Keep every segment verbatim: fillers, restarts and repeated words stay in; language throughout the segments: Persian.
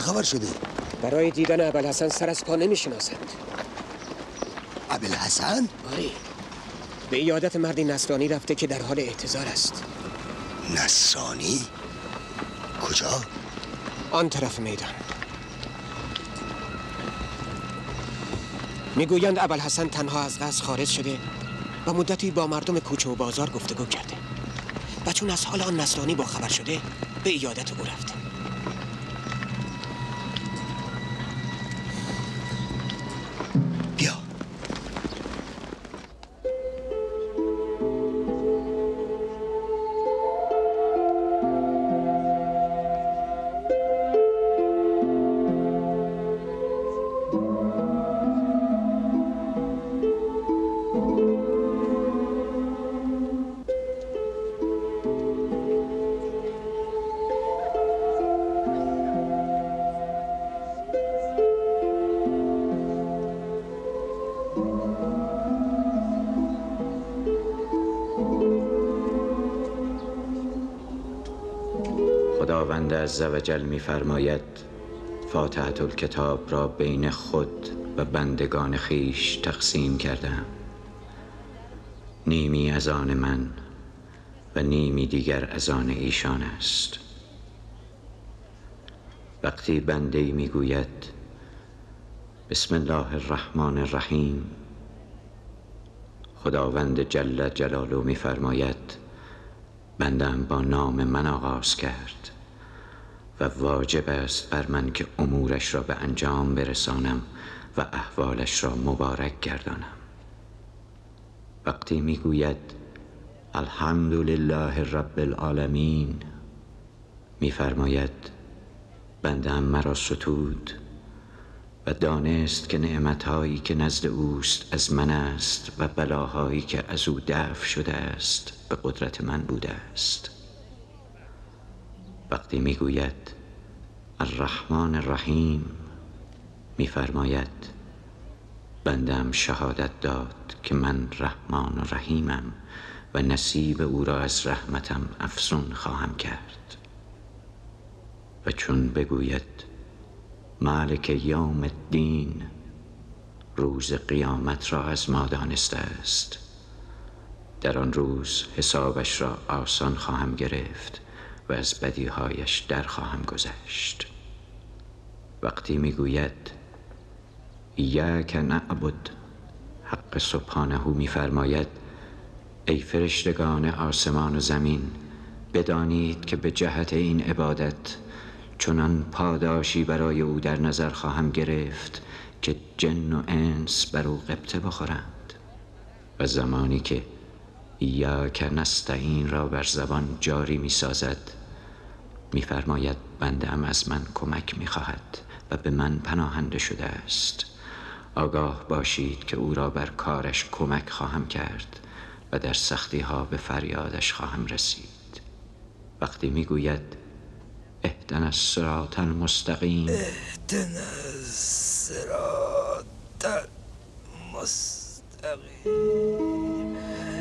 خبر شده؟ برای دیدن ابوالحسن سر از پا نمیشناسند. ابوالحسن؟ آره، به عیادت مردی نصرانی رفته که در حال احتضار است. نصرانی؟ کجا؟ آن طرف میدان. میگویند ابوالحسن تنها از قصر خارج شده و مدتی با مردم کوچه و بازار گفتگو کرده و چون از حال آن نصرانی با خبر شده به عیادت او رفته. بیا. خداوند عزوجل می‌فرماید فاتحة الکتاب را بین خود و بندگان خیش تقسیم کردم، نیمی از آن من و نیمی دیگر از آن ایشان است. وقتی بنده‌ای میگوید بسم الله الرحمن الرحیم، خداوند جل جلاله می‌فرماید بنده‌ام با نام من آغاز کرد و واجب است بر من که امورش را به انجام برسانم و احوالش را مبارک گردانم. وقتی میگوید الحمدلله رب العالمین، میفرماید بنده‌ام مرا ستود و دانست که نعمتهایی که نزد اوست از من است و بلاهایی که از او دفع شده است به قدرت من بوده است. وقتی میگوید الرحمن الرحیم، میفرماید بنده‌ام شهادت داد که من رحمان و رحیمم و نصیب او را از رحمتم افزون خواهم کرد. و چون بگوید مالک یوم الدین، روز قیامت را از ما دانسته است، در آن روز حسابش را آسان خواهم گرفت و از بدیهایش در خواهم گذشت. وقتی میگوید ایاک نعبد، حق سبحانه میفرماید ای فرشتگان آسمان و زمین، بدانید که به جهت این عبادت چنان پاداشی برای او در نظر خواهم گرفت که جن و انس بر او غبطه بخورند. و زمانی که ایاک نستعین را بر زبان جاری می سازد، می فرماید بنده‌ام از من کمک می خواهد و به من پناهنده شده است. آگاه باشید که او را بر کارش کمک خواهم کرد و در سختی ها به فریادش خواهم رسید. وقتی می گوید اهدنا الصراط المستقیم، اهدنا الصراط المستقیم،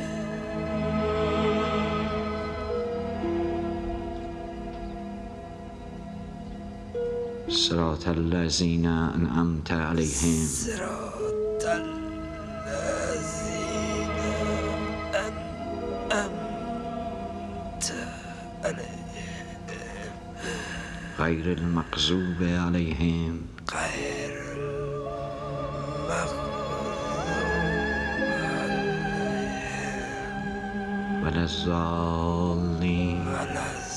صراط الذین انعمت علیهم، صراط الذین انعمت علیهم، غیر المغضوب علیهم غیر المغضوب علیهم ولا الضالین. ولا الضالین.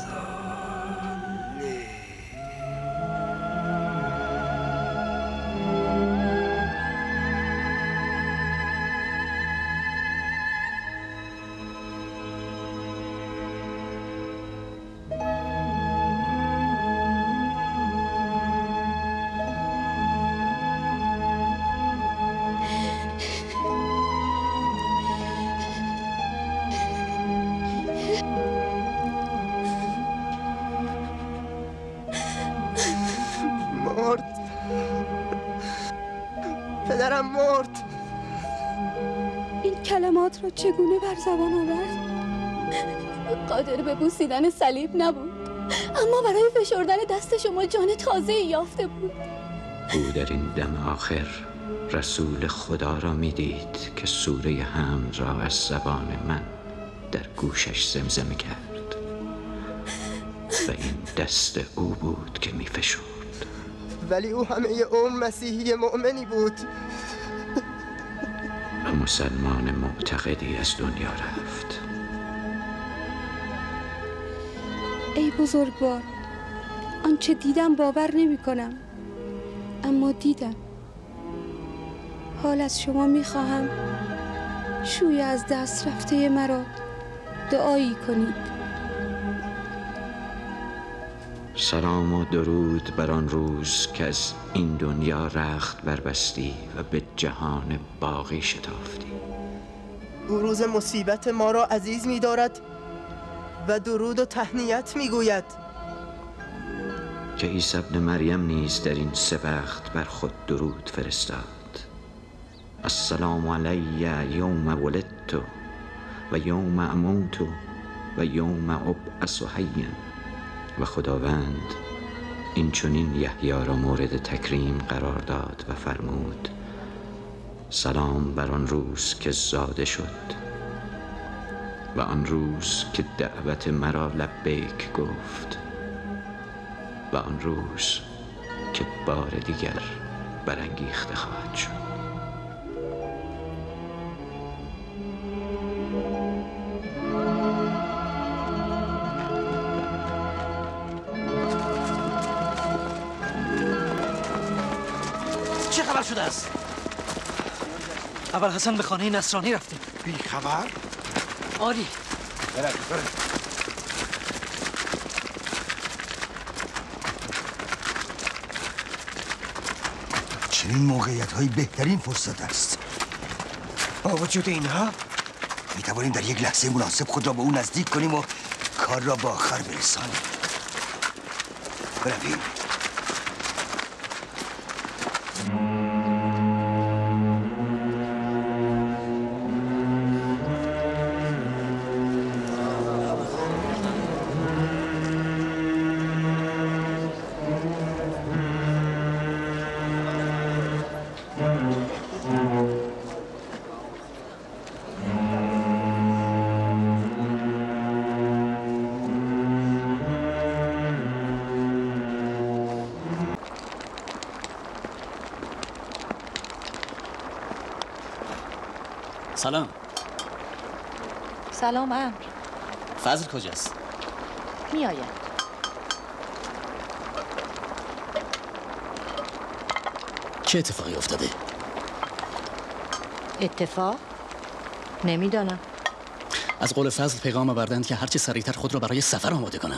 پدرم مرد. این کلمات را چگونه بر زبان آورد؟ قادر به بوسیدن صلیب نبود. اما برای فشردن دست شما جان تازه یافته بود. او در این دم آخر رسول خدا را می دید که سوره حمد را از زبان من در گوشش زمزمه کرد و این دست او بود که می فشرد. ولی او همه عمر مسیحی مؤمنی بود و مسلمان معتقدی از دنیا رفت. ای بزرگوار، آنچه دیدم باور نمی کنم، اما دیدم. حال از شما می خواهم شوی از دست رفته مرا دعایی کنید. سلام و درود بر آن روز که از این دنیا رخت بربستی و به جهان باقی شتافتی. او روز مصیبت ما را عزیز می دارد و درود و تهنیت می گوید که عیسی ابن مریم نیز در این سه وقت بر خود درود فرستاد. السلام علی یوم ولدت و یوم اموت و یوم ابعث حیا. و خداوند این چنین یحیی را مورد تکریم قرار داد و فرمود: سلام بر آن روز که زاده شد و آن روز که دعوت مرا لبیک گفت و آن روز که بار دیگر برانگیخته خواهد شد. چه خبر شده است؟ ابوالحسن به خانه نصرانی رفته. بی خبر؟ آری. برد برد. چنین موقعیت های بهترین فرصت است. با وجود اینها می توانیم در یک لحظه مناسب خود را به او نزدیک کنیم و کار را به آخر برسانیم. برویم. سلام. سلام امر. فضل کجاست؟ می آید. چه اتفاقی افتاده؟ اتفاق؟ نمیدانم. از قول فضل پیغام آوردند که هرچه سریعتر خود را برای سفر آماده کنم.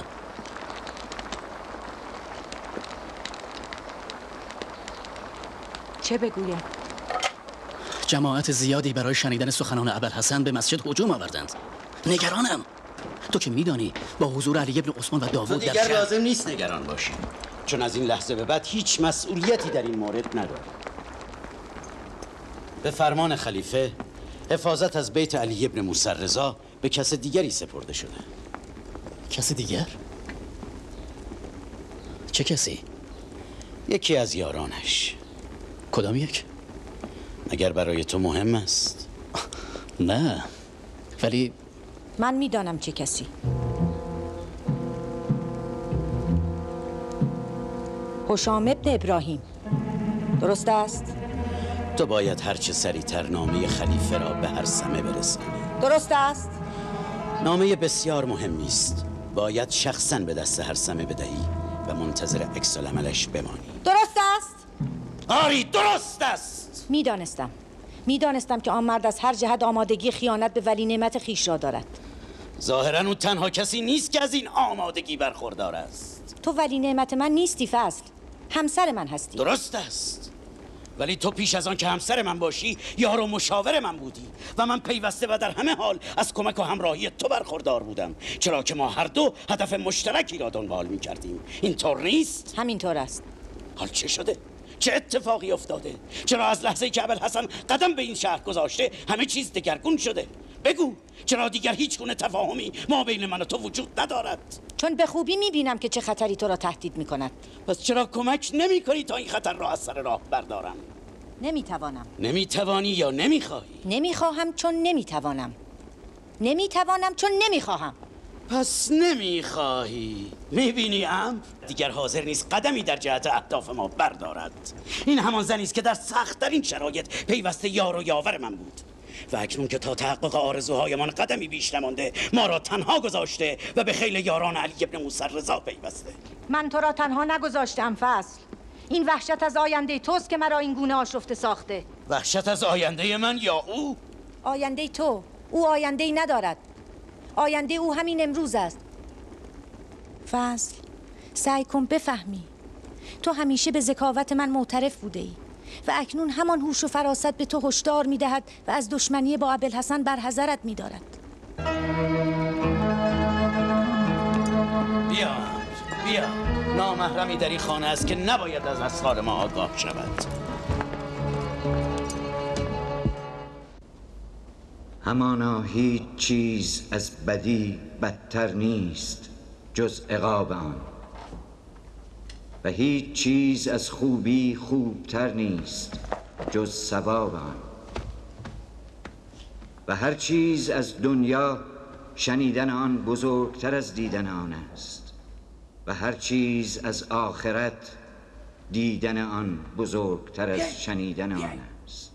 چه بگویم؟ جماعت زیادی برای شنیدن سخنان ابوالحسن به مسجد هجوم آوردند. نگرانم. تو که میدانی با حضور علی ابن عثمان و داوود در دیگر لازم نیست نگران باشی، چون از این لحظه به بعد هیچ مسئولیتی در این مورد نداری. به فرمان خلیفه حفاظت از بیت علی ابن موسی رضا به کس دیگری سپرده شده. کس دیگر؟ چه کسی؟ یکی از یارانش. کدام یک؟ اگر برای تو مهم است. نه، ولی من میدانم چه کسی. هشام ابن ابراهیم. درست است؟ تو باید هرچه سریعتر نامه خلیفه را به هرثمه برسانی. درست است؟ نامه بسیار مهمی است. باید شخصاً به دست هرثمه بدهی و منتظر عکس العملش بمانی. درست است؟ آری درست است. میدانستم. میدانستم که آن مرد از هر جهت آمادگی خیانت به ولی نعمت خویش را دارد. ظاهراً او تنها کسی نیست که از این آمادگی برخوردار است. تو ولی نعمت من نیستی فضل. همسر من هستی. درست است. ولی تو پیش از آن که همسر من باشی یار و مشاور من بودی و من پیوسته و در همه حال از کمک و همراهی تو برخوردار بودم، چرا که ما هر دو هدف مشترکی را دنبال می کردیم. اینطور نیست؟ همینطور است. حال چه شده؟ چه اتفاقی افتاده؟ چرا از لحظه‌ای که ابوالحسن قدم به این شهر گذاشته همه چیز دگرگون شده؟ بگو چرا دیگر هیچ گونه تفاهمی ما بین من و تو وجود ندارد؟ چون به خوبی میبینم که چه خطری تو را تهدید میکند. پس چرا کمک نمی کنی تا این خطر را از سر راه بردارم؟ نمیتوانم. نمیتوانی یا نمیخواهی؟ نمیخواهم چون نمیتوانم. نمیتوانم چون نمیخواهم. پس نمیخواهی. میبینی ام دیگر حاضر نیست قدمی در جهت اهداف ما بردارد. این همان زنی است که در سخت‌ترین شرایط پیوسته یار و یاور من بود و اکنون که تا تحقق آرزوهایمان قدمی بیش نمانده ما را تنها گذاشته و به خیل یاران علی ابن موسی رضا پیوسته. من تو را تنها نگذاشتم فصل. این وحشت از آینده توست که مرا این گونه آشفته ساخته. وحشت از آینده من یا او؟ آینده تو. او آینده ای ندارد. آینده او همین امروز است. فضل، سعی کن بفهمی. تو همیشه به ذکاوت من معترف بوده ای و اکنون همان هوش و فراست به تو هشدار میدهد و از دشمنی با ابوالحسن برحذرت میدارد. بیا بیا، نامحرمی در این خانه است که نباید از اسرار ما آگاه شود. همانا هیچ چیز از بدی بدتر نیست جز عقاب آن و هیچ چیز از خوبی خوبتر نیست جز ثواب آن و هر چیز از دنیا شنیدن آن بزرگتر از دیدن آن است و هر چیز از آخرت دیدن آن بزرگتر از شنیدن آن است.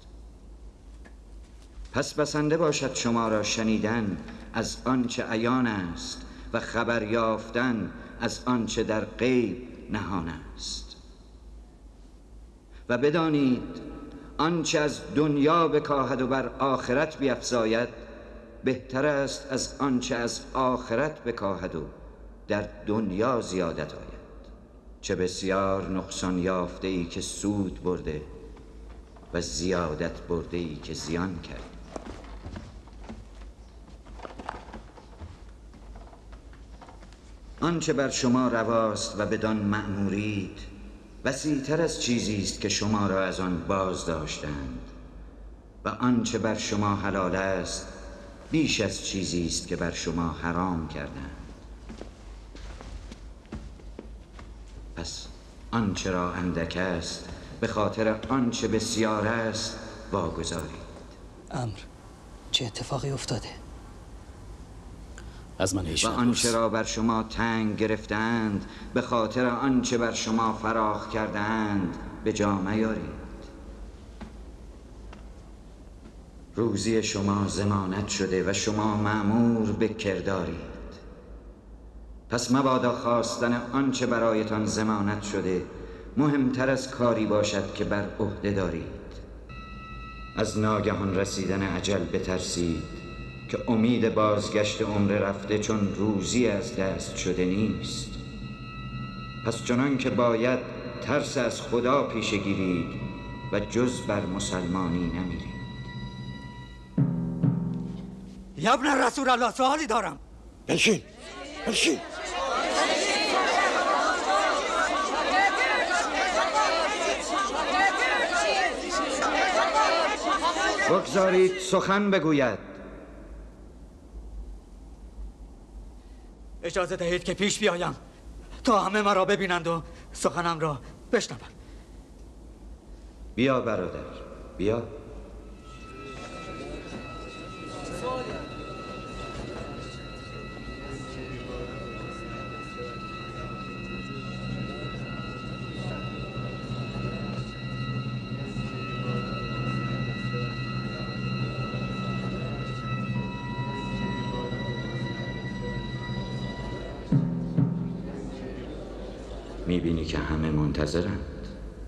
پس بسنده باشد شما را شنیدن از آنچه عیان است و خبر یافتن از آنچه در غیب نهان است و بدانید آنچه از دنیا بکاهد و بر آخرت بیفزاید بهتر است از آنچه از آخرت بکاهد و در دنیا زیادت آید. چه بسیار نقصان یافته ای که سود برده و زیادت برده ای که زیان کرد. آنچه بر شما رواست و بدان مأمورید وسیع‌تر از چیزی است که شما را از آن باز داشتند و آنچه بر شما حلال است بیش از چیزی است که بر شما حرام کردند. پس آنچه را اندک است به خاطر آنچه بسیار است واگذارید. امر چه اتفاقی افتاده؟ از من هیچ و آنچه را بر شما تنگ گرفتند به خاطر آنچه بر شما فراخ کردند به جا میارید. روزی شما ضمانت شده و شما مأمور به کردارید. پس مبادا خواستن آنچه برایتان ضمانت شده مهمتر از کاری باشد که بر عهده دارید. از ناگهان رسیدن اجل بترسید که امید بازگشت عمر رفته چون روزی از دست شده نیست. پس چنان که باید ترس از خدا پیشه گیرید و جز بر مسلمانی نمیرید. یا ابن رسول الله سوالی دارم. بنشین بنشین. بگذارید سخن بگوید. اجازه دهید که پیش بیایم تا همه مرا ببینند و سخنم را بشنوند. بیا برادر بیا. میبینی که همه منتظرند.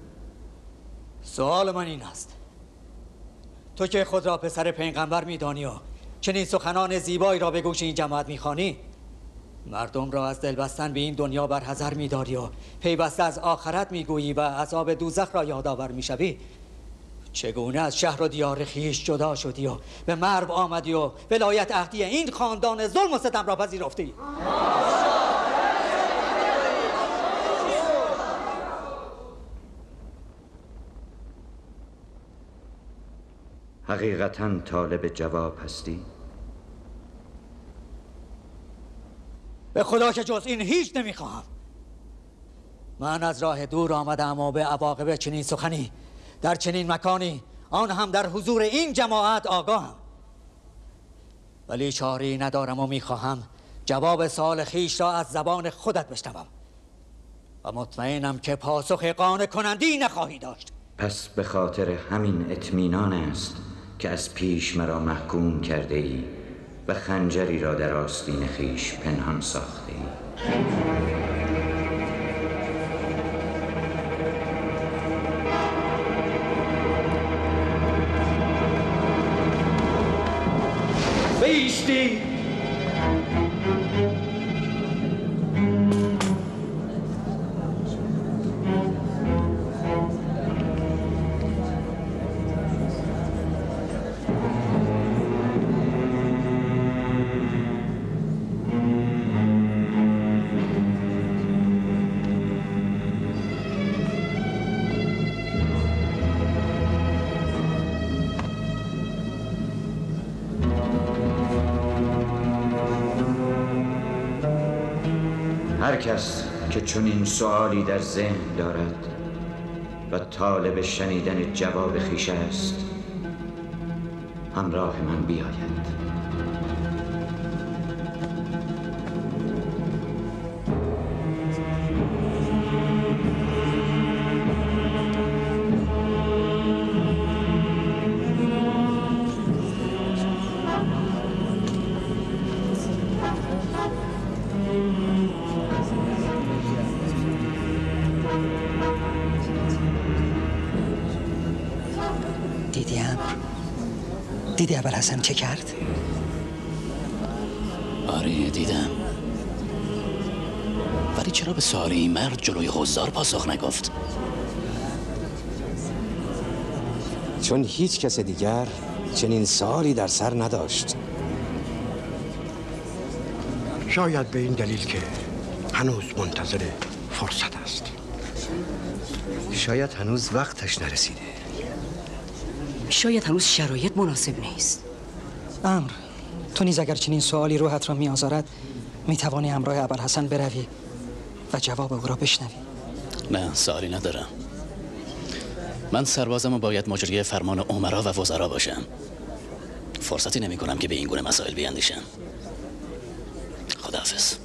سوال من این است، تو که خود را پسر پیغمبر میدانی و چنین سخنان زیبایی را به گوش این جماعت میخوانی، مردم را از دل بستن به این دنیا برحذر میداری و پیوسته از آخرت میگویی و عذاب دوزخ را یادآور میشوی، چگونه از شهر و دیار خویش جدا شدی و به مرو آمدی و ولایت عهدی این خاندان ظلم و ستم را پذیرفتی؟ حقیقتاً طالب جواب هستی؟ به خدا که جز این هیچ نمیخواهم. من از راه دور آمدم و به عواقب چنین سخنی در چنین مکانی، آن هم در حضور این جماعت آگاهم. ولی چاری ندارم و میخواهم جواب سوال خیش را از زبان خودت بشنوم و مطمئنم که پاسخ قانع کنندی نخواهی داشت. پس به خاطر همین اطمینان است که از پیش مرا محکوم کرده ای و خنجری را در آستین خیش پنهان ساخته ای. بیشتی هر کس که چنین سؤالی در ذهن دارد و طالب شنیدن جواب خویش است، همراه من بیاید. دیدی ابوالحسن چه کرد؟ آره دیدم. ولی چرا به سوال این مرد جلوی حضار پاسخ نگفت؟ چون هیچ کس دیگر چنین سوالی در سر نداشت. شاید به این دلیل که هنوز منتظر فرصت است. شاید هنوز وقتش نرسیده. شاید هنوز شرایط مناسب نیست. امر، تو نیز اگر چنین سوالی روحت را می‌آزارد می‌توانی همراه ابوالحسن بروی و جواب او را بشنوی. نه، سوالی ندارم. من سربازم و باید مجری فرمان امرا و وزرا باشم. فرصتی نمی کنم که به این گونه مسائل بیاندیشم. خداحافظ.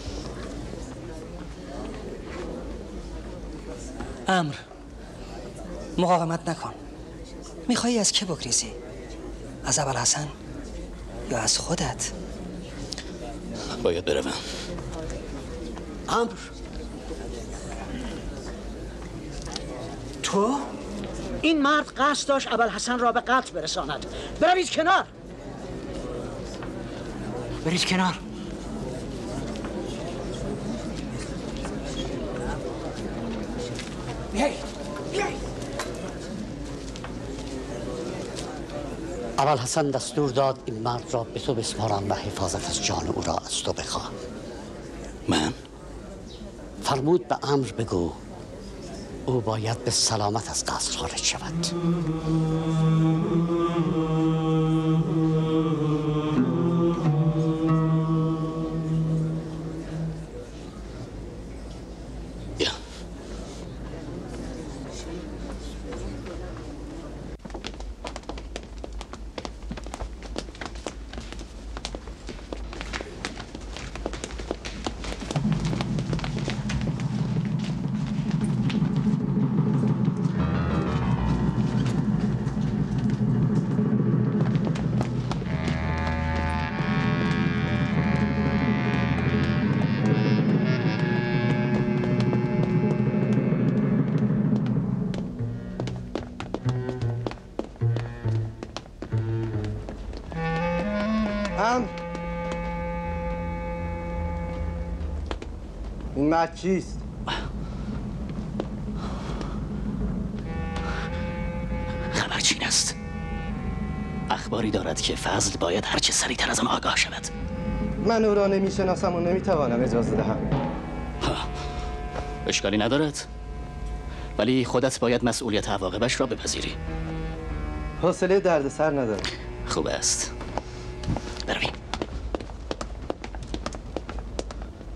امر، مقاومت نکن. میخوایی از که بگریزی؟ از ابوالحسن یا از خودت؟ باید بروم. امر، تو؟ این مرد قصد داشت ابوالحسن را به قتل برساند. بروید کنار. برید کنار. بیایید. بیایید. ابوالحسن دستور داد این مرد را به تو بسپارم و حفاظت از جان او را از تو بخواهم. من؟ فرمود به امر بگو او باید به سلامت از قصر خارج شود. این مرد چیست؟ خبرچین است. اخباری دارد که فضل باید هرچه سریعتر از آن آگاه شود. من او را نمیشناسم و نمیتوانم اجازه دهم. اشکالی ندارد، ولی خودت باید مسئولیت عواقبش را بپذیری. حوصله دردسر ندارم. خوب است. برویم.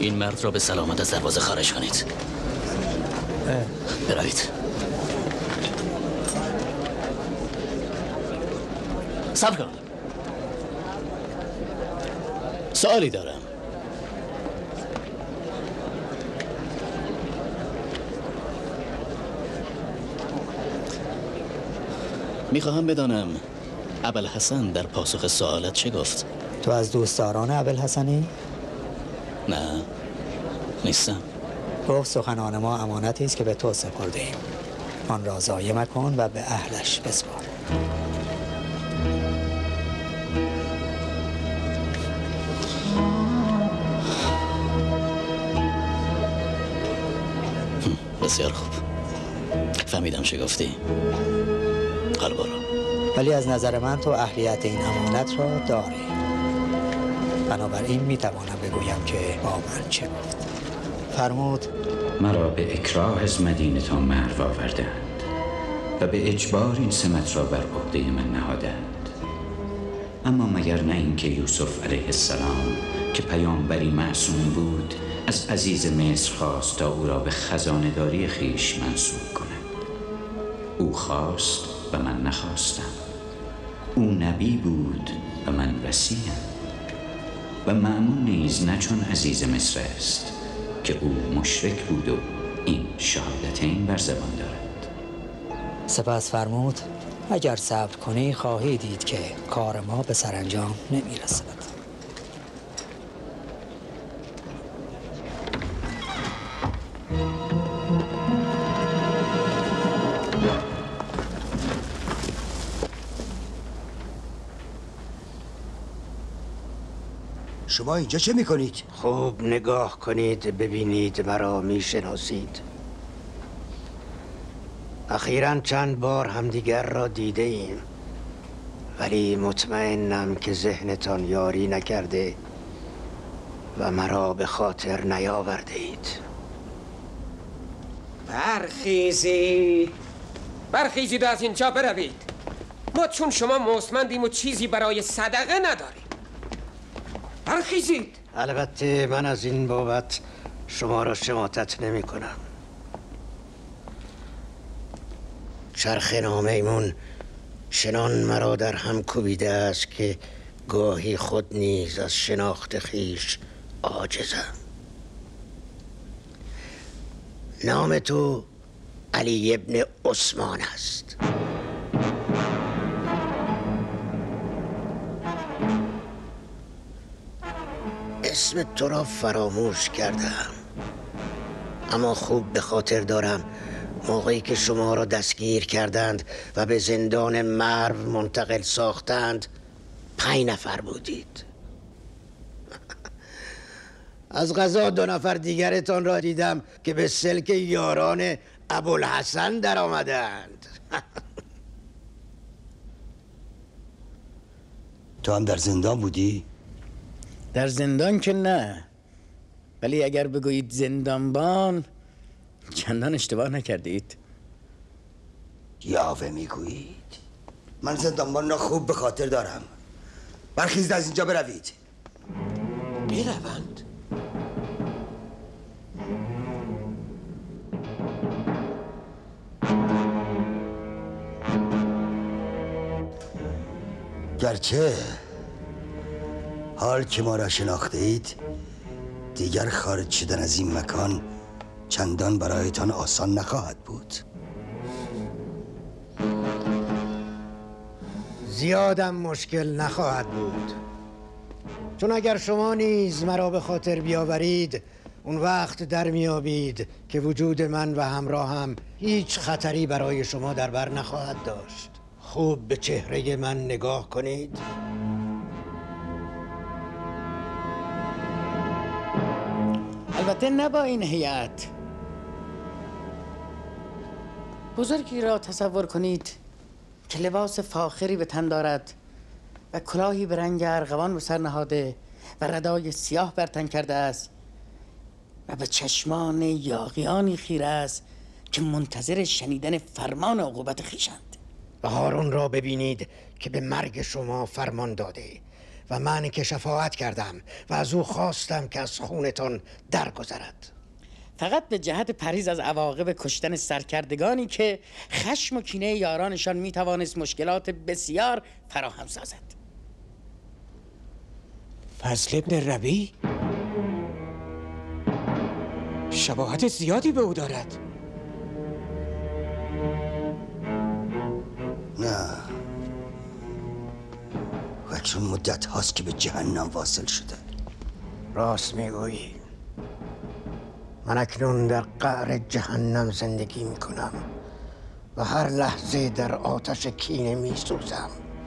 این مرد را به سلامت از دروازه خارج کنید. بروید. صبر کن. سوالی دارم. میخواهم بدانم ابوالحسن در پاسخ سوالت چه گفت؟ تو از دوستداران ابوالحسنی؟ نه، نیستم. گفت سخنان ما امانتی است که به تو سپرده ایم. آن را ضایع مکن و به اهلش بسپار. بسیار خوب. فهمیدم چه گفتی. حال برو. ولی از نظر من تو اهلیت این امانت را داری. بنابراین میتوانم بگویم که با من چه گفت. فرمود مرا به اکراه از مدینه تا مرو آوردند و به اجبار این سمت را بر عهده من نهادند. اما مگر نه اینکه یوسف علیه السلام که پیامبری معصوم بود از عزیز مصر خواست تا او را به خزانه‌داری خویش منصوب کند. او خواست و من نخواستم. او نبی بود و من وصیم. و مأمون نیز نه چون عزیز مصر است که او مشرک بود و این شهادتین بر زبان دارد. سپس فرمود اگر صبر کنی خواهی دید که کار ما به سرانجام نمیرسد. شما اینجا چه میکنید؟ خوب نگاه کنید ببینید مرا میشناسید. اخیراً چند بار همدیگر را دیده ایم، ولی مطمئنم که ذهنتان یاری نکرده و مرا به خاطر نیاورده اید. برخیزید برخیزید و از اینجا بروید. ما چون شما مستمندیم و چیزی برای صدقه نداریم. برخیزید. البته من از این بابت شما را شماتت نمی کنم. چرخ نامیمون چنان مرا در هم کوبیده است که گاهی خود نیز از شناخت خیش عاجزم. نام تو علی ابن عثمان است. اسم تو را فراموش کردم، اما خوب به خاطر دارم موقعی که شما را دستگیر کردند و به زندان مرو منتقل ساختند پنج نفر بودید. از قضا دو نفر دیگرتان را دیدم که به سلک یاران ابوالحسن در آمدند. تو هم در زندان بودی؟ در زندان که نه، ولی اگر بگویید زندانبان چندان اشتباه نکردید. یاوه میگویید؟ من زندانبان را خوب به خاطر دارم. برخیزید از اینجا بروید. بروند؟ گرچه حال که ما را شناخته اید دیگر خارج شدن از این مکان چندان برایتان آسان نخواهد بود. زیادم مشکل نخواهد بود، چون اگر شما نیز مرا به خاطر بیاورید اون وقت در میابید که وجود من و همراهم هیچ خطری برای شما در بر نخواهد داشت. خوب به چهره من نگاه کنید. البته نه با این هیئت. بزرگی را تصور کنید که لباس فاخری به تن دارد و کلاهی به رنگ ارغوان به سر نهاده و ردای سیاه بر تن کرده است و به چشمان یاغیانی خیره است که منتظر شنیدن فرمان عقوبت خویشند. و هارون را ببینید که به مرگ شما فرمان داده و من که شفاعت کردم و از او خواستم که از خونتان درگذرد. فقط به جهت پریز از عواقب کشتن سرکردگانی که خشم و کینه یارانشان میتوانست مشکلات بسیار فراهم سازد. فضل ابن ربیع شباهت زیادی به او دارد. نه، و اکنون مدت هاست که به جهنم واصل شده. راست میگویی. من اکنون در قعر جهنم زندگی میکنم و هر لحظه در آتش کینه میسوزم.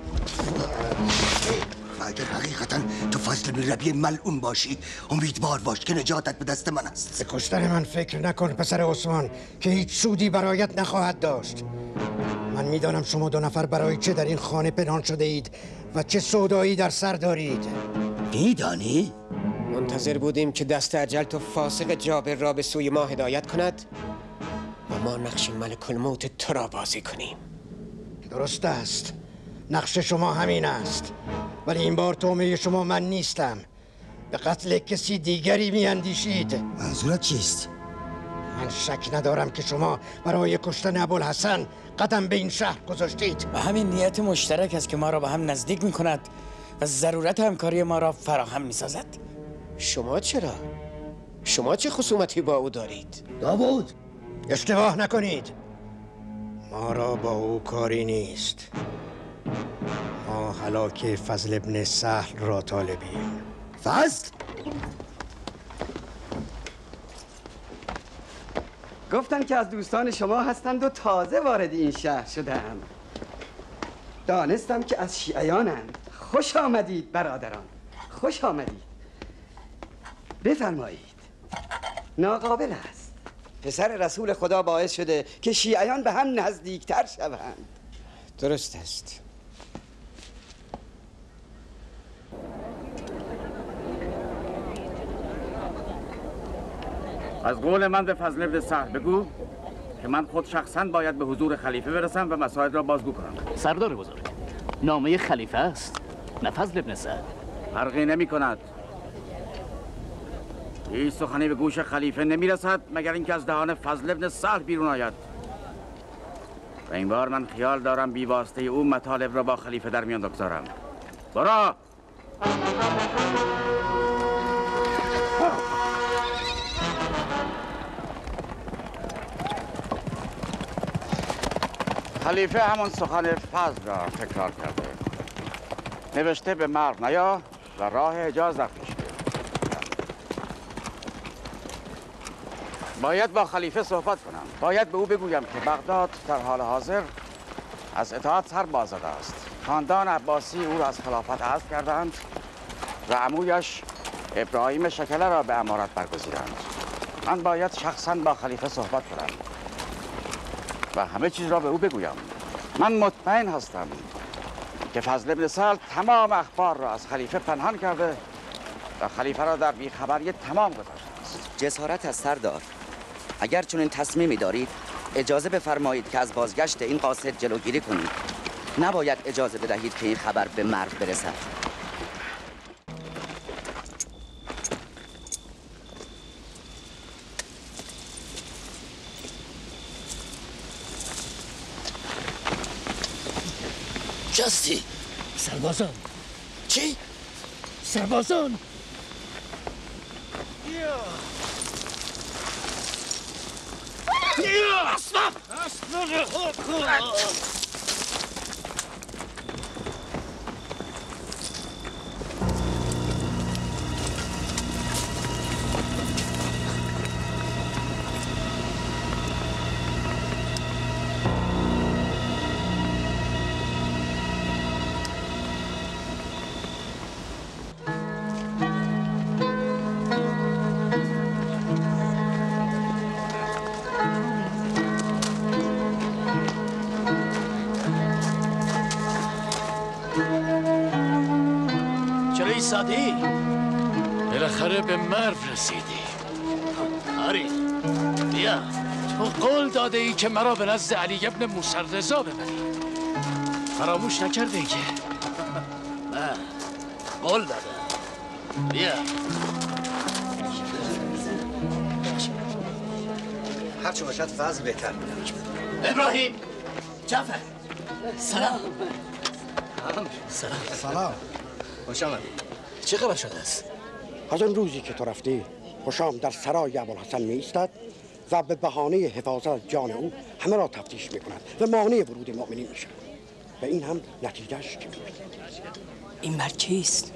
و اگر حقیقتا تو فضل بن ربیع ملعون باشی، امیدوار باش که نجاتت به دست من است. به کشتن من فکر نکن پسر عثمان، که هیچ سودی برایت نخواهد داشت. من میدانم شما دو نفر برای چه در این خانه پنهان شده اید و چه سودایی در سر دارید. میدانی؟ منتظر بودیم که دست اجل تو فاسق جابر را به سوی ما هدایت کند و ما نقش ملک الموت تو را بازی کنیم. درست است، نقش شما همین است، ولی این بار تومه شما من نیستم. به قتل کسی دیگری میاندیشید. منظورت چیست؟ من شک ندارم که شما برای کشتن ابوالحسن قدم به این شهر گذاشتید. و همین نیت مشترک است که ما را به هم نزدیک می کند و ضرورت همکاری ما را فراهم می سازد. شما چرا؟ شما چه خصومتی با او دارید؟ داوود، اشتباه نکنید. ما را با او کاری نیست. ما هلاک فضل ابن سهل را طالبیم. فضل؟ گفتن که از دوستان شما هستند و تازه وارد این شهر شده‌ام. دانستم که از شیعیانند. خوش آمدید برادران، خوش آمدید. بفرمایید. ناقابل است. پسر رسول خدا باعث شده که شیعیان به هم نزدیکتر شوند. درست است. از قول من به فضل ابن سهل بگو که من خود شخصا باید به حضور خلیفه برسم و مسائل را بازگو کنم. سردار بزرگ، نامه خلیفه است، نه فضل ابن سهل. فرقی نمی کند. هیچ سخنی به گوش خلیفه نمی رسد مگر اینکه از دهان فضل ابن سهل بیرون آید. و این بار من خیال دارم بی واسطه او مطالب را با خلیفه در میان بگذارم. برو! خلیفه همان سخن فضل را تکرار کرده. نوشته به مرگ نیا و راه حجاز را پیش بر. باید با خلیفه صحبت کنم. باید به او بگویم که بغداد در حال حاضر از اطاعت سر باز زده است. خاندان عباسی او را از خلافت حذف کردند و عمویش ابراهیم شکله را به امارت برگزیدند. من باید شخصا با خلیفه صحبت کنم و همه چیز را به او بگویم. من مطمئن هستم که فضل ابن سهل تمام اخبار را از خلیفه پنهان کرده و خلیفه را در بیخبری تمام گذاشته است. جسارت از سردار. اگر چنین تصمیمی دارید اجازه بفرمایید که از بازگشت این قاصد جلوگیری کنید. نباید اجازه بدهید که این خبر به مرگ برسد. جستی سربازان. چی؟ سربازان. اسلام ایستادی؟ بالاخره به مرو رسیدی. آری بیا، تو قول داده ای که مرا به نزد علی ابن موسی رضا ببری. فراموش نکرده ای که من قول داده. بیا. هرچه باشد فضل بهتر میدم. ابراهیم. جعفر. سلام. سلام. سلام. خوش آمدید. چه خبر شده است؟ از آن روزی که تو رفتی خوشام در سرای ابوالحسن می ایستد و به بهانه حفاظت از جان او همه را تفتیش می کند و مانع ورود مؤمنین می شود و این هم نتیجهش که این مرد کیست؟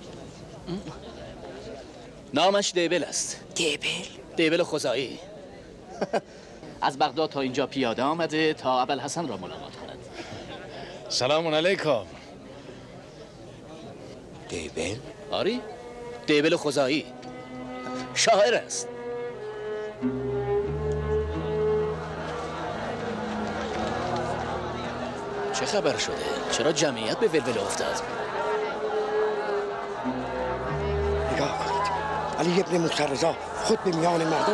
نامش دیبل است. دیبل؟ دیبل خزائی. از بغداد تا اینجا پیاده آمده تا ابوالحسن را ملاقات کند. سلام علیکم. دیبل؟ آری؟ دیبل خزائی. شاعر است. چه خبر شده؟ چرا جمعیت به ولوله افتاد؟ نگاه کنید، علی ابن موسی رضا خود به میان مردم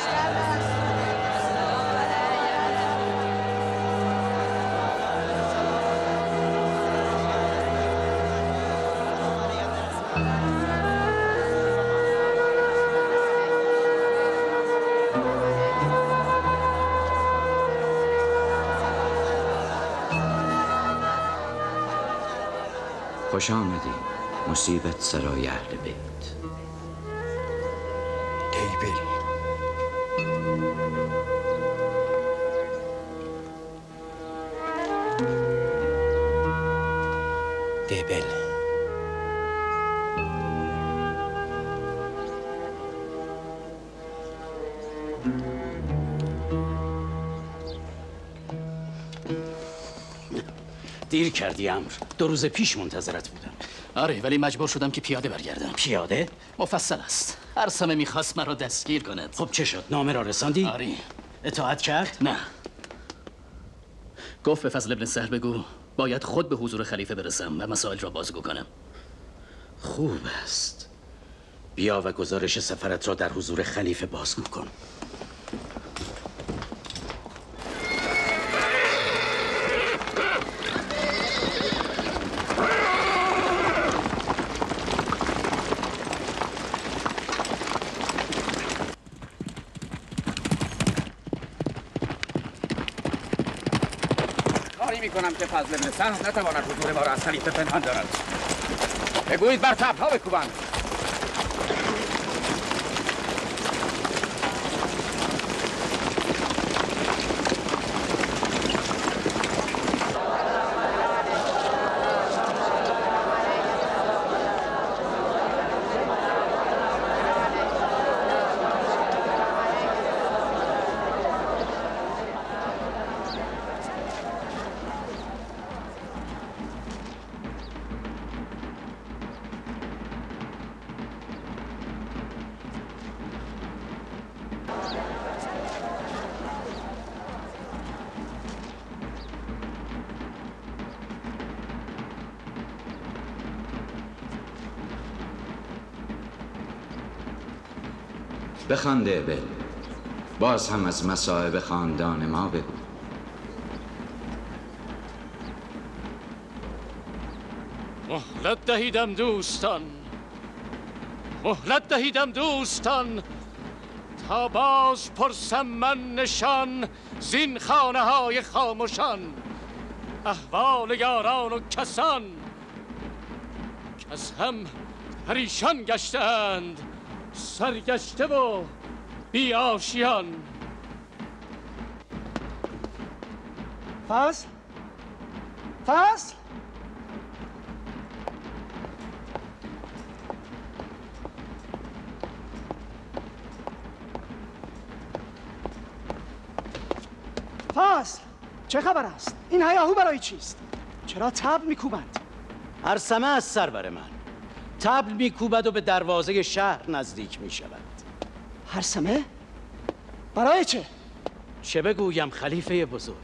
خوش آمدی مصیبت سرای اهل بیت. دیبل. دیبل. دیر کردی امر. دو روز پیش منتظرت بودم. آره ولی مجبور شدم که پیاده برگردم. پیاده؟ مفصل است. ارسمه میخواست مرا دستگیر کند. خب چه شد؟ نامه را رساندی؟ آره. اطاعت کرد؟ نه. گفت به فضل ابن سهل بگو باید خود به حضور خلیفه برسم و مسائل را بازگو کنم. خوب است. بیا و گزارش سفرت را در حضور خلیفه بازگو کن. میکنم که فضل ابن سهل نتواند حضور ما را از خلیفه پنهان دارد. بگویید بر تبلها بکوبند. بخوان دیبل. باز هم از مصائب خاندان ما بگو. مهلت دهیدم دوستان، مهلت دهیدم دوستان تا باز پرسم من نشان زین خانه های خاموشان، احوال یاران و کسان که از هم پریشان گشتند، سرگشته و بی آشیان. فصل فصل فصل چه خبر است؟ این هیاهو برای چیست؟ چرا طبل میکوبند؟ ارسمه از سرور من طبل میکوبد و به دروازه شهر نزدیک میشود. ارسمه؟ برای چه؟ چه بگویم خلیفه بزرگ؟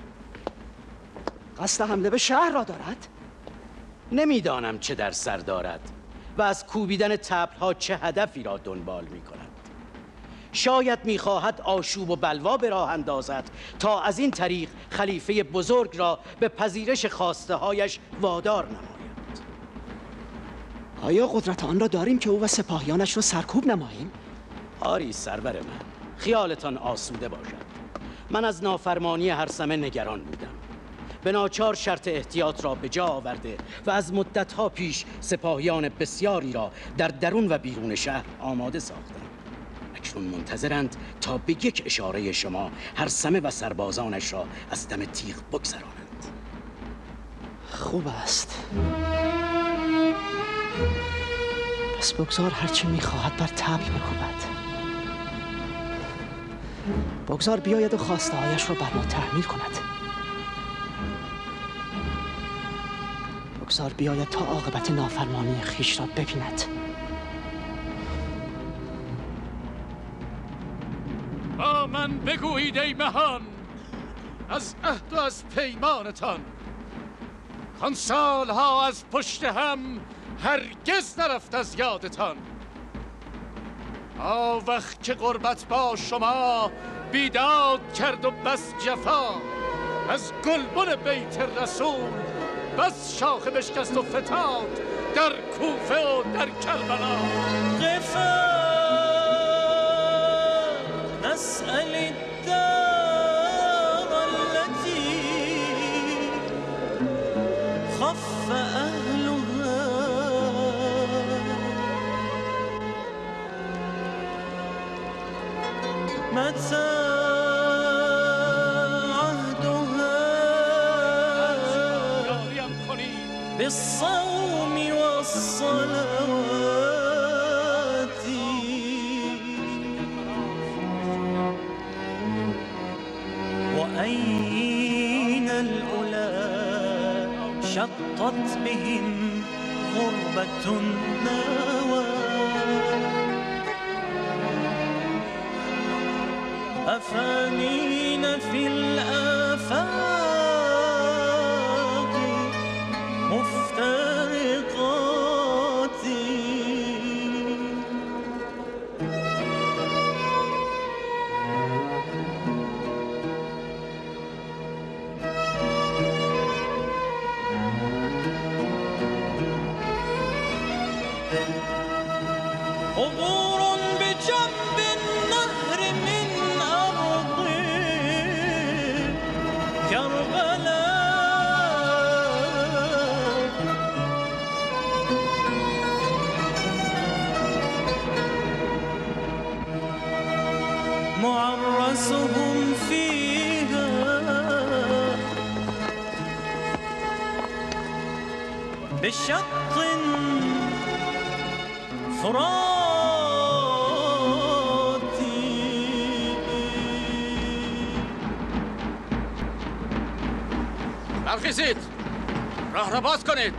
قصد حمله به شهر را دارد؟ نمیدانم چه در سر دارد و از کوبیدن طبل ها چه هدفی را دنبال می کند. شاید میخواهد آشوب و بلوا به راه اندازد تا از این طریق خلیفه بزرگ را به پذیرش خواسته هایش وادار نماید. آیا قدرت آن را داریم که او و سپاهیانش را سرکوب نماییم؟ آری سرور من، خیالتان آسوده باشد. من از نافرمانی هرثمه نگران بودم. به ناچار شرط احتیاط را به جا آورده و از مدتها پیش سپاهیان بسیاری را در درون و بیرون شهر آماده ساختم. اکنون منتظرند تا به یک اشاره شما هرثمه و سربازانش را از دم تیغ بگذرانند. خوب است. پس بگذار هرچی میخواهد بر طبل بکوبد. بگذار بیاید و خواسته هایش را بر ما تحمیل کند. بگذار بیاید تا عاقبت نافرمانی خویش را ببیند. با من بگویید ای مهان از عهد و از پیمانتان، کان سالها از پشت هم هرگز نرفت از یادتان. آ وقت که غربت با شما بیداد کرد و بس جفا، از گلبن بیت رسول بس شاخه بشکست و فتاد در کوفه و در کربلا. قفا نسأل الدار التي خف أهلها متى بالصوم والصلوات وأين الأولى شطت بهم غربة النوى أفانين في الآفاق معرسهم فيها بشق فراتي. برخیزید، راه را باز کنید.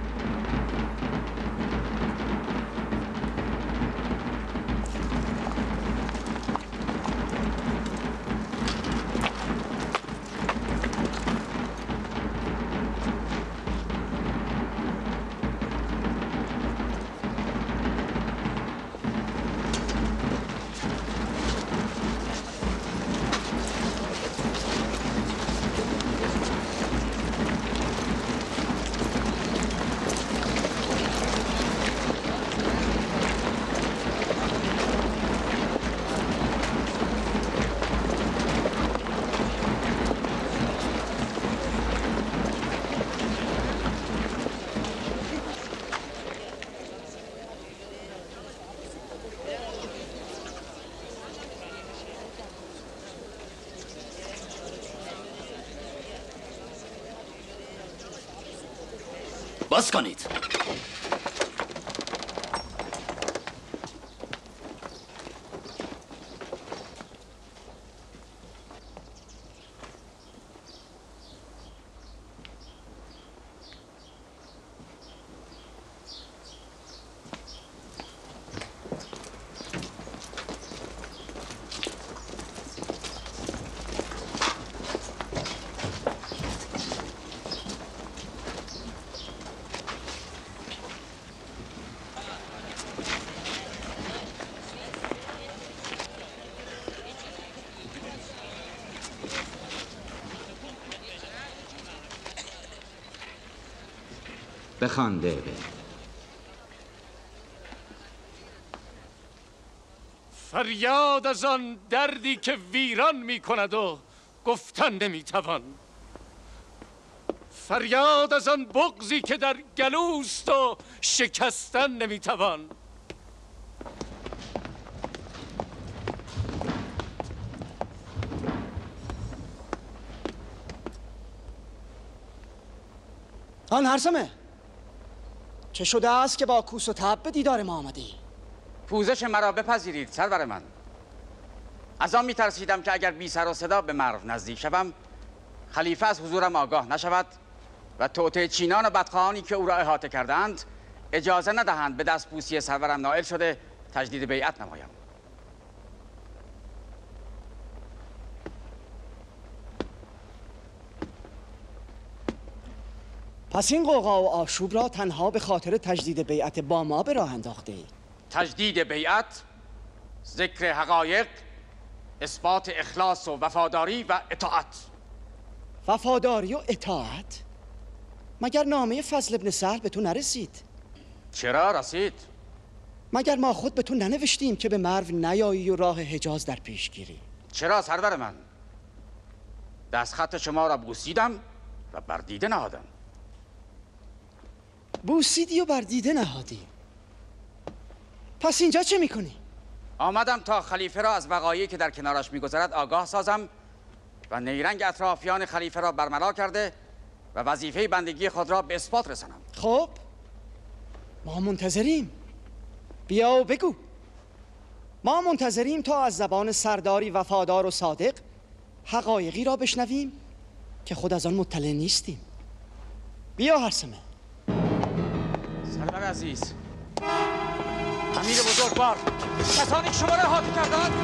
باز کنید. بخوانده فریاد از آن دردی که ویران می کند و گفتن نمی توان. فریاد از آن بغضی که در گلوست و شکستن نمی توان. آن هرزمه، چه شده است که با کوس و تب به دیدار ما آمدی؟ پوزش مرا بپذیرید سرور من. از آن میترسیدم که اگر بی سر و صدا به مرو نزدیک شوم، خلیفه از حضورم آگاه نشود و توطئه چینان و بدخواهانی که او را احاطه کردند اجازه ندهند به دستبوسی سرورم نائل شده تجدید بیعت نمایم. پس این قوقا و آشوب را تنها به خاطر تجدید بیعت با ما به راه انداخته ای؟ تجدید بیعت، ذکر حقایق، اثبات اخلاص و وفاداری و اطاعت. وفاداری و اطاعت؟ مگر نامه فضل ابن سهل به تو نرسید؟ چرا رسید؟ مگر ما خود به تو ننوشتیم که به مرو نیایی و راه حجاز در پیش گیری؟ چرا سرور من؟ دست خط شما را بوسیدم و بر دیده نهادم. بوسیدی و بر دیده نهادی؟ پس اینجا چه میکنی؟ آمدم تا خلیفه را از وقایعی که در کنارش میگذرد آگاه سازم و نیرنگ اطرافیان خلیفه را برملا کرده و وظیفه بندگی خود را به اثبات رسانم. خب ما منتظریم، بیا و بگو. ما منتظریم تا از زبان سرداری وفادار و صادق حقایقی را بشنویم که خود از آن مطلع نیستیم. بیا هرسمه. سرور عزیز، امیر بزرگوار، کسانی که شما را احاطه کردند.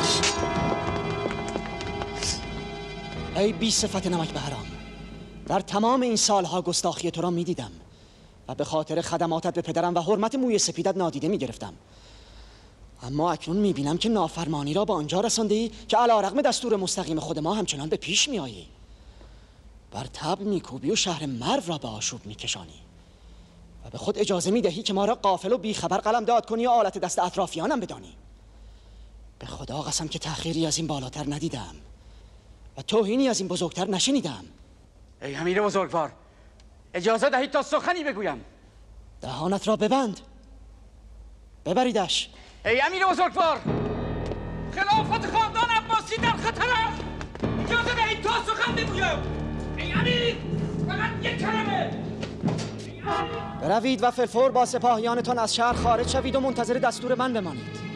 ای بی صفت نمک بهرام، در تمام این سالها گستاخی تو را می دیدم و به خاطر خدماتت به پدرم و حرمت موی سپیدت نادیده می گرفتم. اما اکنون می بینم که نافرمانی را به آنجا رسانده ای که علیرغم دستور مستقیم خود ما همچنان به پیش می آیی. بر طبع می کوبی و شهر مرو را به آشوب می کشانی و به خود اجازه می دهی که ما را غافل و بیخبر قلمداد کنی و آلت دست اطرافیانم بدانی. به خدا قسم که تأخیری از این بالاتر ندیدم و توهینی از این بزرگتر نشنیدم. ای امیر بزرگوار، اجازه دهید تا سخنی بگویم. دهانت را ببند، ببریدش. ای امیر بزرگوار، خلافت خاندان عباسی در خطر است. اجازه دهید تا سخن بگویم. ای امیر، فقط یک کلمه. بروید و فلفور با سپاهیانتان از شهر خارج شوید و منتظر دستور من بمانید.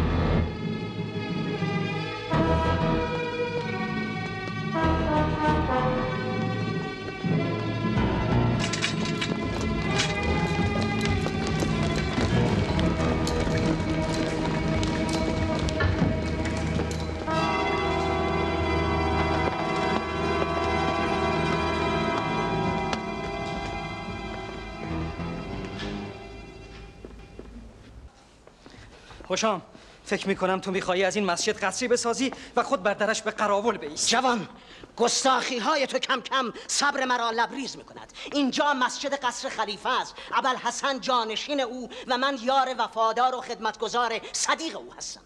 خوشام، فکر میکنم تو میخوایی از این مسجد قصری بسازی و خود بر درش به قراول بایستی. جوان، گستاخی های تو کم کم صبر مرا لبریز میکند. اینجا مسجد قصر خلیفه است. ابوالحسن جانشین او و من یار وفادار و خدمتگزار صدیق او هستم.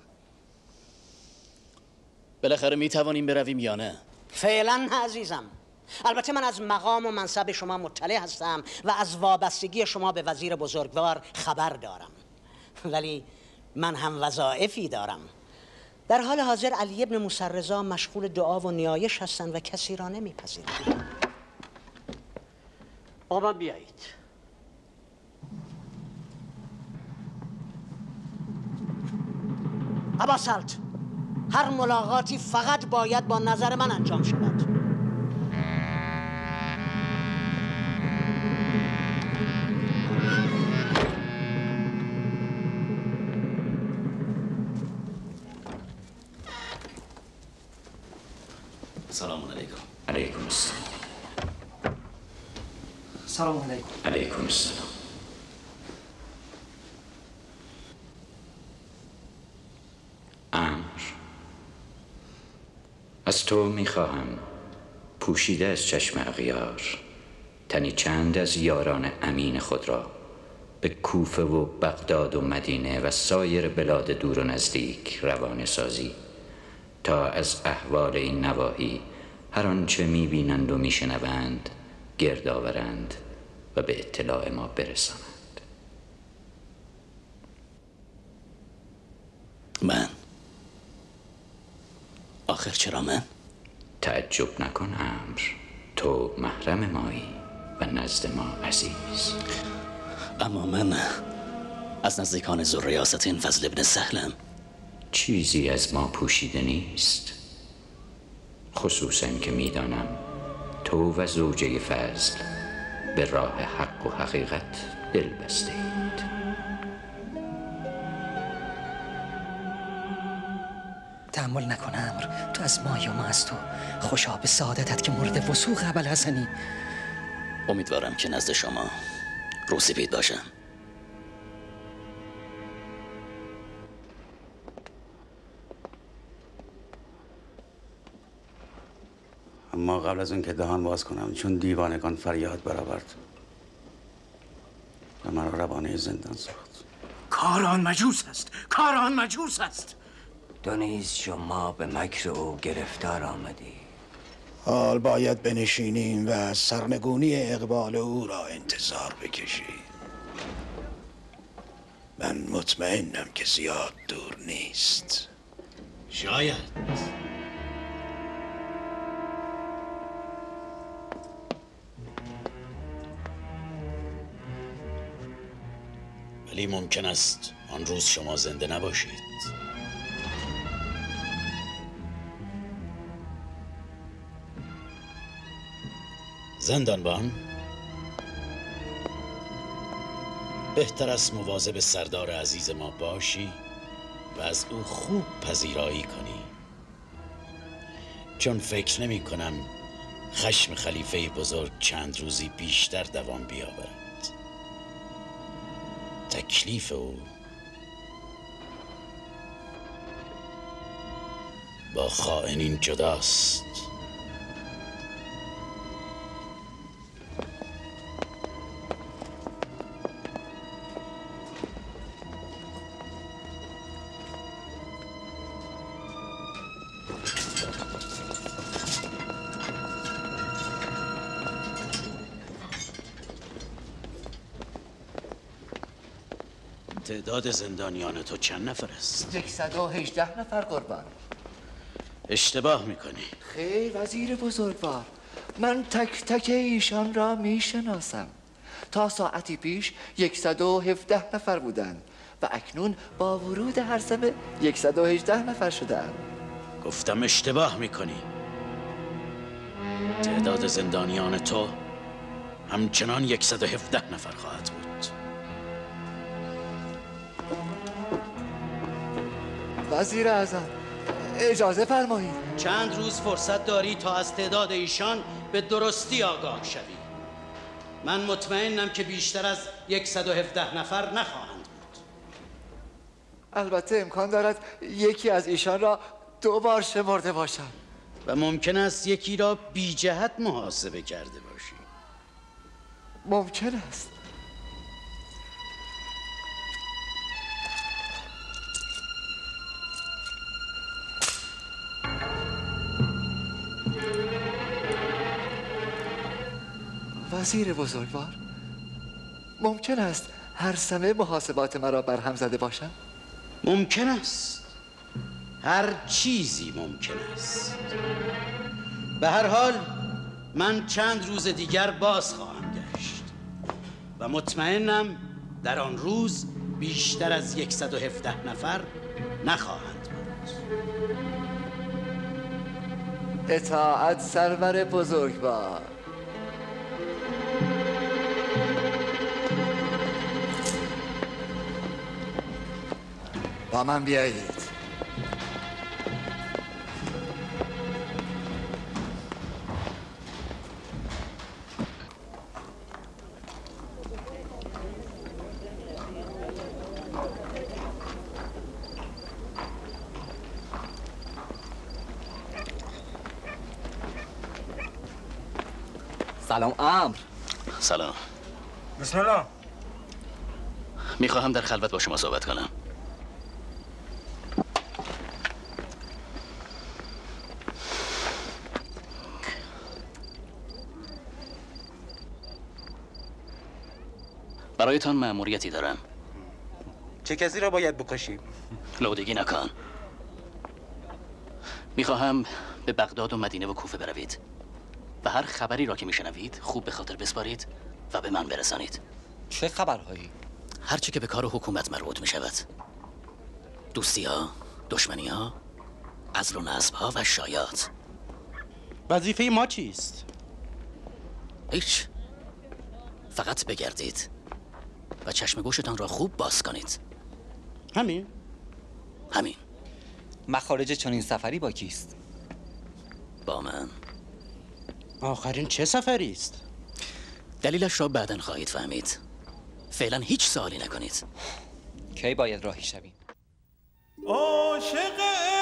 بالاخره میتوانیم برویم یا نه؟ فعلا نه عزیزم. البته من از مقام و منصب شما مطلع هستم و از وابستگی شما به وزیر بزرگوار خبر دارم، ولی من هم وظایفی دارم. در حال حاضر علی ابن موسی رضا مشغول دعا و نیایش هستند و کسی را نمیپذیرند. بابا بیایید. ابا سلط، هر ملاقاتی فقط باید با نظر من انجام شود. سلام علیکم. علیکم السلام. سلام علیکم. علیکم السلام. امر، از تو میخواهم پوشیده از چشم اغیار تنی چند از یاران امین خود را به کوفه و بغداد و مدینه و سایر بلاد دور و نزدیک روانه سازی تا از احوال این نواحی هر آنچه می‌بینند و می‌شنوند گرد آورند و به اطلاع ما برسانند. من؟ آخر چرا من؟ تعجب نکن امر، تو محرم مایی و نزد ما عزیز. اما من از نزدیکان ذوالریاستین فضل ابن سهلم. چیزی از ما پوشیده نیست، خصوصا که میدانم تو و زوجه فضل به راه حق و حقیقت دل بسته اید. تحمل نکن امر، تو از ما یا ما از تو. خوشا به سعادتت که مورد وثوق ابوالحسنی. امیدوارم که نزد شما روسپید باشم. اما قبل از اون که دهان باز کنم، چون دیوانگان فریاد برآورد و مرا روانه زندان ساخت. کار آن مجوس است، کار آن مجوس است. تو نیز شما به مکر او گرفتار آمدی. حال باید بنشینیم و از سرنگونی اقبال او را انتظار بکشیم. من مطمئنم که زیاد دور نیست. شاید. ولی ممکن است آن روز شما زنده نباشید. زندانبان، بهتر است مواظب سردار عزیز ما باشی و از او خوب پذیرایی کنی، چون فکر نمی کنم خشم خلیفه بزرگ چند روزی بیشتر دوام بیاورد. تکلیف او با خائنین جداست. تعداد زندانیان تو چند نفر است؟ یکصد و هجده نفر قربان. اشتباه میکنی. خیر وزیر بزرگوار، من تک تک ایشان را میشناسم. تا ساعتی پیش یکصد و هفده نفر بودند و اکنون با ورود هر سبه یکصد و هجده نفر شدند. گفتم اشتباه میکنی. تعداد زندانیان تو همچنان یکصد و هفده نفر خواهد بود. وزیر اعظم اجازه فرمایید. چند روز فرصت داری تا از تعداد ایشان به درستی آگاه شوی. من مطمئنم که بیشتر از صد و هفده نفر نخواهند بود. البته امکان دارد یکی از ایشان را دو بار شمرده باشم و ممکن است یکی را بی جهت محاسبه کرده باشی. ممکن است. وزیر بزرگوار، ممکن است هر سمه محاسبات مرا برهم زده باشم؟ ممکن است. هر چیزی ممکن است. به هر حال من چند روز دیگر باز خواهم گشت و مطمئنم در آن روز بیشتر از صد و هفده نفر نخواهند بود. اطاعت سرور بزرگوار. با من بیایید. سلام امر. سلام. بسم الله. میخواهم در خلوت با شما صحبت کنم. برایتان مأموریتی دارم. چه کسی را باید بکشیم؟ لودگی نکن. میخواهم به بغداد و مدینه و کوفه بروید و هر خبری را که میشنوید خوب به خاطر بسپارید و به من برسانید. چه خبرهایی؟ هرچی که به کار حکومت مربوط میشود. دوستی ها، دشمنی ها، عزل و نصب ها و شایعات. وظیفه ما چیست؟ هیچ. فقط بگردید و چشم گوشتان را خوب باز کنید. همین؟ همین. مخارج چنین سفری با کیست؟ با من. آخرین چه سفری است؟ دلیلش را بعداً خواهید فهمید. فعلا هیچ سوالی نکنید. کی باید راهی شویم؟ عاشق